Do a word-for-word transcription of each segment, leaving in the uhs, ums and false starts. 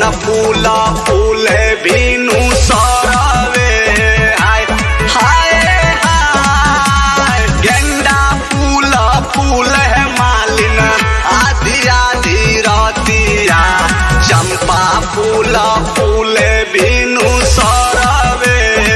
गेंदा फूला फूल बीनू सरवे हाय हाय हाय गेंदा फूला फूल है मालिन आधी आधी रातिया चंपा फूला फूल बीनू सरवे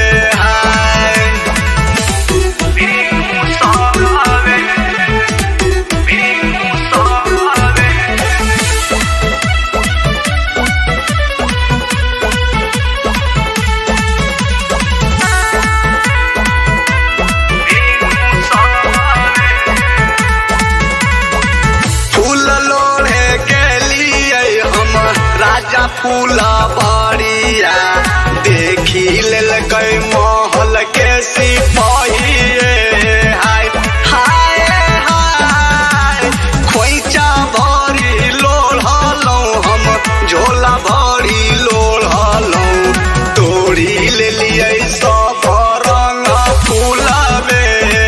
राजा फूला बाड़िया देखी लेल गए महल के सिपाहिए हाय हाय हाय खोइचा भरी लोढ़लो हम झोला भरी लोढ़लो तोड़ी ले लिए सब रंग फूलबे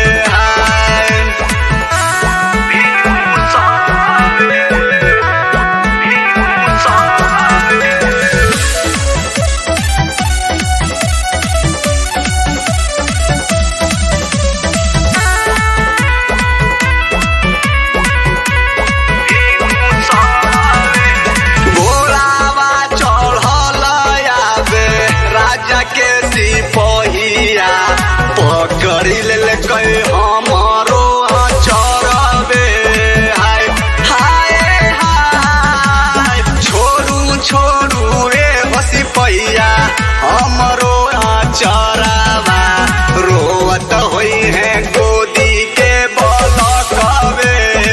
के सिपहिया पकड़ी लेल गए हमारो चरबे हाय हाय हाय छोड़ू छोड़ू रे सिपहिया हमारो चरबा रोवत होई है गोदी के बलकबे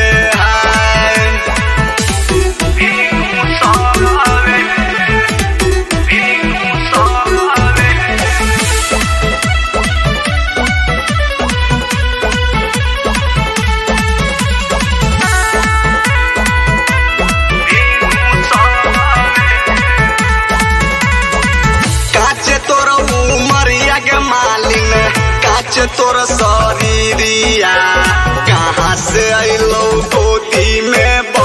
मालिन काच तोर शरीरिया कहाँ से अलो गोदी में।